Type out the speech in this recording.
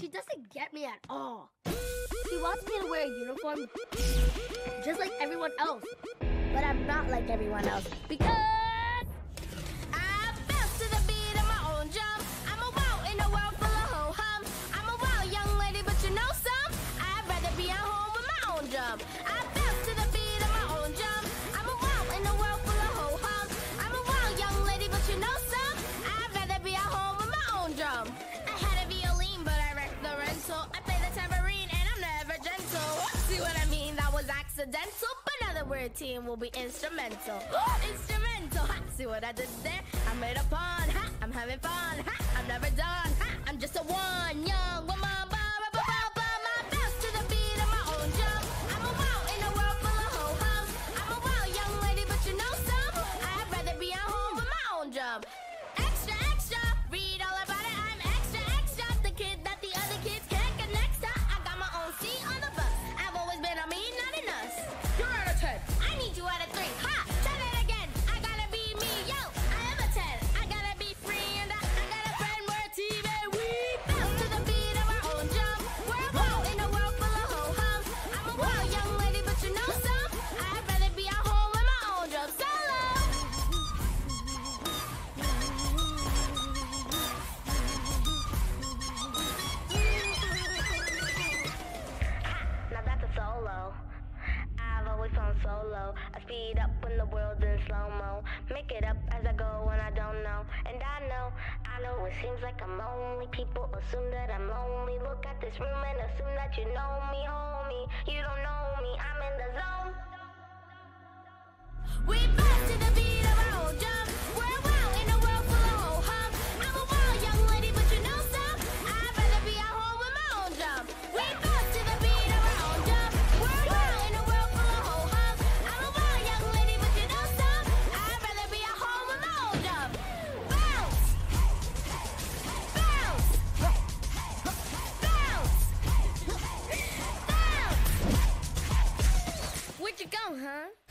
she doesn't get me at all. She wants me to wear a uniform just like everyone else. But I'm not like everyone else because I bounce to the beat of my own drum. I'm a wow in a world full of ho-hum. I'm a wild young lady, but you know some? I'd rather be at home with my own drum. I bounce to the beat of my own drum. I'm a wow in a world full of ho-hum. I'm a wild young lady, but you know some? I'd rather be at home with my own drum. I had a violin, but I wrecked the rental. I play the tambourine, and I'm never gentle. See what I mean? That was accidental. Another weird team will be instrumental. Instrumental, ha! See what I did there? I made a pun, ha! I'm having fun, ha! I'm never done, ha! I'm just a one young woman. My bounce to the beat of my own drum. I'm a wow in a world full of ho-hums. I'm a wild young lady, but you know some? I'd rather be at home with my own drum. Extra, extra, read all about it. I'm extra, extra. The kid that the other kids can't connect to. I got my own seat on the bus. I've always been a me, not an us. You're out of 10. I need you out of 3. Ha! Try it again. I gotta be me, yo. I am a 10. I gotta be free and I got a friend. We're a team and we bounce to the beat of our own drum. We're a wow in a world full of ho-hums. I'm a wild young lady, but you know some? I'd rather be at home with my own drum solo. Now that's a solo. I've always flown solo. I speed up when the world's in slow-mo. Make it up as I go when I don't know. And I know it seems like I'm lonely. People assume that I'm lonely. Look at this room and assume that you know me, homie. You don't know me, I'm in the zone. We bounce to the beat of our own drum. We're wow in a world full of ho-hum. I'm a wild young lady, but you know some? I'd rather be at home with my own drum. We bounce to the beat of our own drum. We're wow in a world full of ho-hum. I'm a wild young lady, but you know some? I'd rather be at home with my own drum. Bounce! Bounce! Bounce! Bounce! Where'd you go, huh?